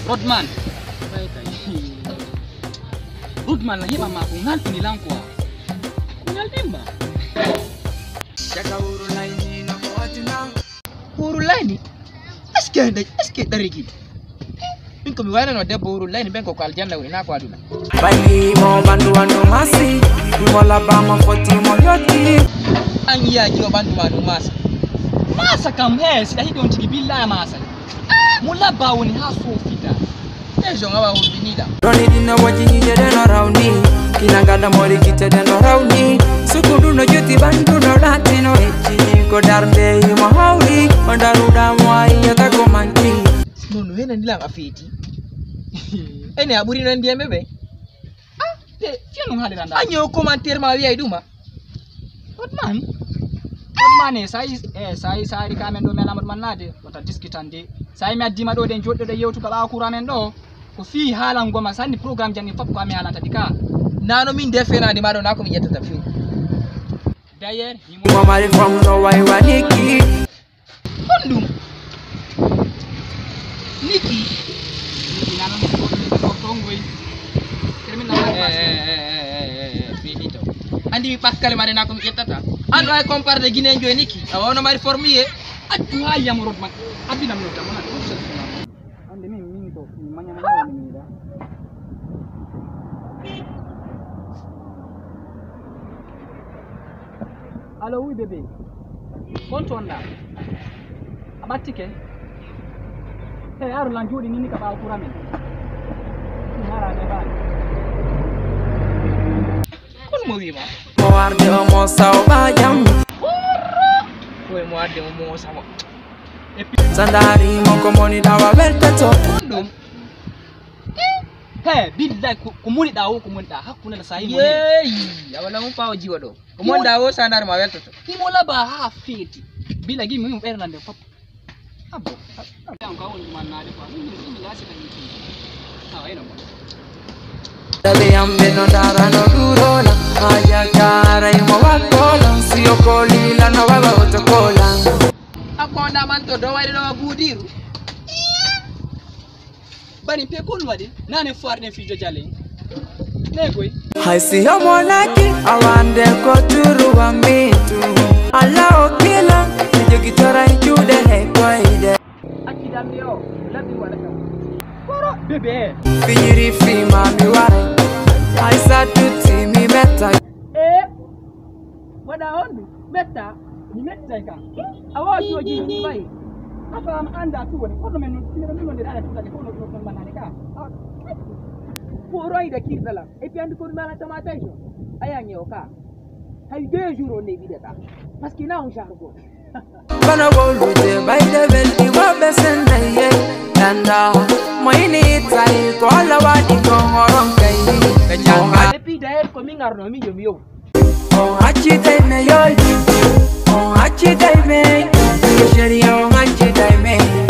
Rodman. Rodman la hiba ma kungal pinilang kwa. Kungal timba. Jaga uru laini na kuatina. Uru laini? Eske dari gitu. Minko miwana no debbo uru laini benko ko aljanna woni na ko aduna. Bali mo bandu masi. Mola bama foti mo yoti. Anya jiwa bandu masa. Masa kam sida hido ntigi billahi masa. Mula bawoni ha so fita. Ejo ngawa ubinida. Roni dina wajini jede no raundi. Kinangada mori kite de no raundi. Sukudu no juti bandu no latino echi. Ko darde mo hauri. Mandaruda mwai yata komanti. Nono hena nilang afeti. Ene aburi no ndiye bebe. Fiano ngale randa. Anyo komantir ma wiya iduma. Rodman sai rikamen do mela mod mannade wata diskitande sai mi addima do den joddo de yewtu kala kuramen do ko fi halan goma sanni programme janni fop ko ami halanta dika nano min defenade ma do nako mi yettata fi d'ailleurs mo mari from no way waniki kondum niki nano ko tongoy termina finito andi mi paskale mare nako mi yettata ando ay compare de Guinée njoy niki awono mari formier atu ha yam Rodman abinam no tamana ande min to manya ni da allo oui bébé kontonda abatike aro lanjudi nini ka ba kuramen ngara ne ba kon mo wi ma mo arde mo sawba jam Kowe mo adde mo sama. Sandari mo ko moni dawa weltato. Dum. Billahi ko moni dawo ko moni da hakuna la sahi mo. Awala mo pawo jiwa do. Ko mon dawo sandari ma weltato. Ki mo laba ha feti. Billahi gi mo bernande pap. Abo. Am ka woni man na de fa. Mi lasi na ni. Ina mo. Dale ambe no dara no durona. Aya cara mo wakola. Sio kolila na wawa otokola. Akonda man to do wayde do budiru. Bani pe kon wadi nane foarne fi jojale. Negoy. I see your monaki awande ko turu wa mitu. Allah okila nijo gitara njude hekoide. Akidamni yo labi wala kam. Koro bebe. Finyiri fi mami ware. I said to me meta. Wada hondu meta ni meta ka. Awa joji ni bai. Apa am anda tu woni kono men no ndira ala tula ko no manane ka. Pour ida kidala. E puis andi ko mala tamata jo. Aya nyoka. Hay 2 jours on est vidéta. Parce qu'il a un jargon. Bana wolute by the belly wa besenda ye. Danda moini tai ko ala wadi ko horon kai. Et puis d'ailleurs comme ngarno mi yo. Oh hachi dai me yo. Oh hachi dai me. Sheri oh hachi dai me.